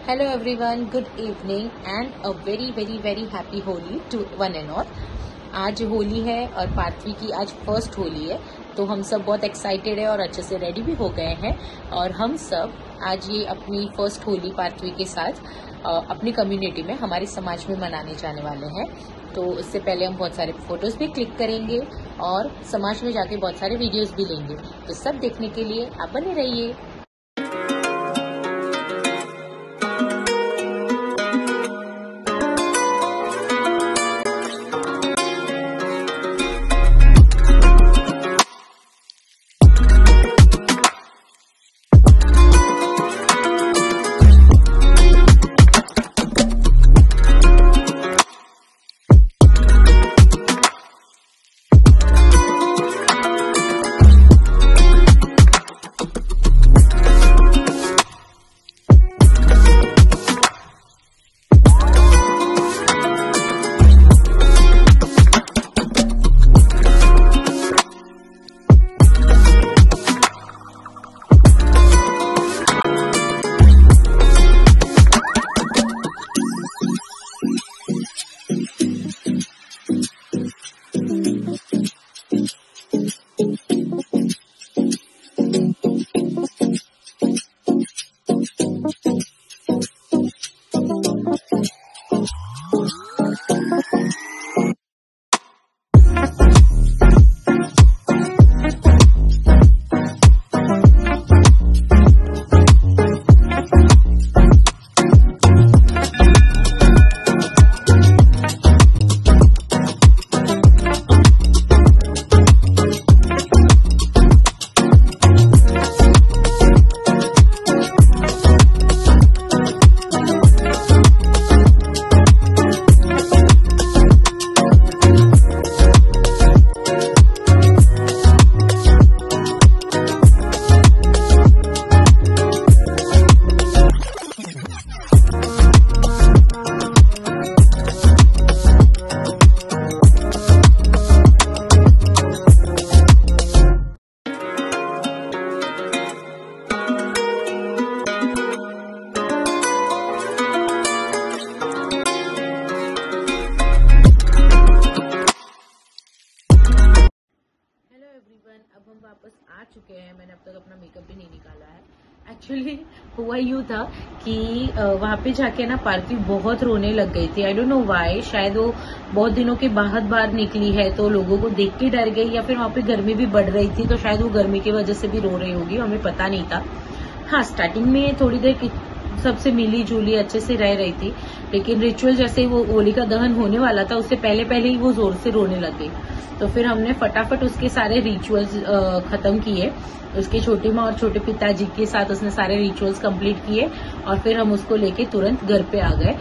Hello everyone, good evening and a very happy Holi to one and all. आज होली है और पार्थवी की आज फर्स्ट होली है, तो हम सब बहुत एक्साइटेड है और अच्छे से रेडी भी हो गए हैं। और हम सब आज ये अपनी फर्स्ट होली पार्थवी के साथ अपनी कम्युनिटी में, हमारे समाज में मनाने जाने वाले हैं। तो उससे पहले हम बहुत सारे फोटोज भी क्लिक करेंगे और समाज में जाके बहुत सारे वीडियोस भी लेंगे। तो सब देखने के लिए आप बने रहिए। अब हम वापस आ चुके हैं। मैंने अब तक अपना मेकअप भी नहीं निकाला है। एक्चुअली हुआ यूं था कि वहां पे जाके ना पार्थवी बहुत रोने लग गई थी। आई डोंट नो व्हाई, शायद वो बहुत दिनों के बाद बाहर निकली है तो लोगों को देख के डर गई, या फिर वहां पे गर्मी भी बढ़ रही थी तो शायद वो गर्मी की वजह से भी रो रही होगी, हमें पता नहीं था। हाँ, स्टार्टिंग में थोड़ी देर सबसे मिली जुली अच्छे से रह रही थी, लेकिन रिचुअल जैसे वो होलिका दहन होने वाला था उससे पहले ही वो जोर से रोने लग गई। तो फिर हमने फटाफट उसके सारे रिचुअल्स खत्म किए। उसके छोटी माँ और छोटे पिताजी के साथ उसने सारे रिचुअल्स कंप्लीट किए और फिर हम उसको लेके तुरंत घर पे आ गए।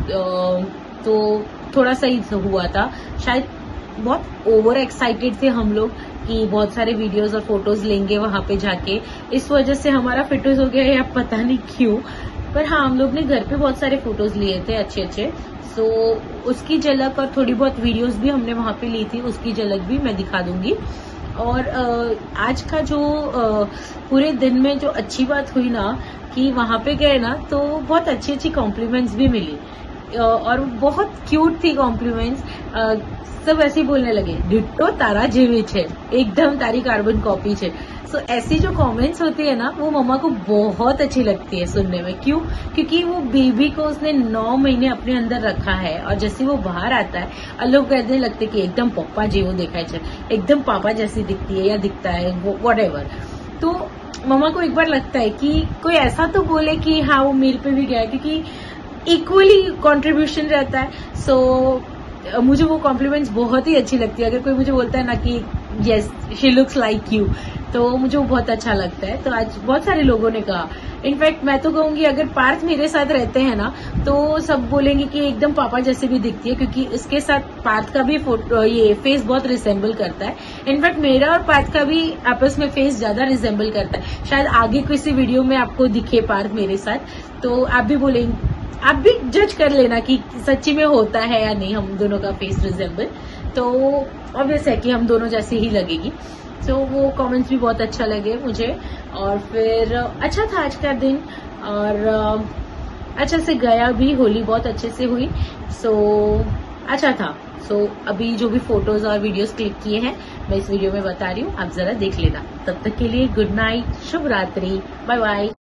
तो थोड़ा सही हुआ था। शायद बहुत ओवर एक्साइटेड थे हम लोग कि बहुत सारे वीडियोस और फोटोज लेंगे वहां पे जाके, इस वजह से हमारा फिटनेस हो गया या पता नहीं क्यों। पर हाँ, हम लोग ने घर पे बहुत सारे फोटोज लिए थे अच्छे। सो उसकी झलक और थोड़ी बहुत वीडियोस भी हमने वहां पे ली थी, उसकी झलक भी मैं दिखा दूंगी। और आज का जो पूरे दिन में जो अच्छी बात हुई ना कि वहां पे गए ना तो बहुत अच्छी कॉम्प्लीमेंट्स भी मिली और बहुत क्यूट थी कॉम्प्लीमेंट्स। सब ऐसे ही बोलने लगे, डिट्टो तारा जेवी छे, एकदम तारी कार्बन कॉपी छे। सो ऐसी जो कमेंट्स होती है ना वो मम्मा को बहुत अच्छी लगती है सुनने में। क्यों? क्योंकि वो बेबी को उसने 9 महीने अपने अंदर रखा है और जैसे वो बाहर आता है और लोग कहने लगते कि एकदम पप्पा जेवो दिखाई छे, एकदम पापा जैसी दिखती है या दिखता है, व्हाटएवर। तो मम्मा को एक बार लगता है कि कोई ऐसा तो बोले कि हाँ वो मेरे पे भी गया, क्योंकि इक्वली कंट्रीब्यूशन रहता है। सो मुझे वो कॉम्प्लीमेंट्स बहुत ही अच्छी लगती है। अगर कोई मुझे बोलता है ना कि yes she looks like you, तो मुझे वो बहुत अच्छा लगता है। तो आज बहुत सारे लोगों ने कहा, इनफैक्ट मैं तो कहूंगी अगर पार्थ मेरे साथ रहते हैं ना तो सब बोलेंगे कि एकदम पापा जैसे भी दिखती है, क्योंकि इसके साथ पार्थ का भी ये फेस बहुत रिसेंबल करता है। इनफैक्ट मेरा और पार्थ का भी आपस में फेस ज्यादा रिसेंबल करता है। शायद आगे किसी वीडियो में आपको दिखे पार्थ मेरे साथ, तो आप भी बोलेंगे, आप भी जज कर लेना कि सच्ची में होता है या नहीं हम दोनों का फेस रिजेंबल। तो ऑब्वियस है कि हम दोनों जैसे ही लगेगी। तो वो कमेंट्स भी बहुत अच्छा लगे मुझे। और फिर अच्छा था आज का दिन। और अच्छा से गया भी, होली बहुत अच्छे से हुई। सो अच्छा था। सो अभी जो भी फोटोज और वीडियोस क्लिक किए हैं मैं इस वीडियो में बता रही हूँ, आप जरा देख लेना। तब तक के लिए गुड नाइट, शुभ रात्रि, बाय बाय।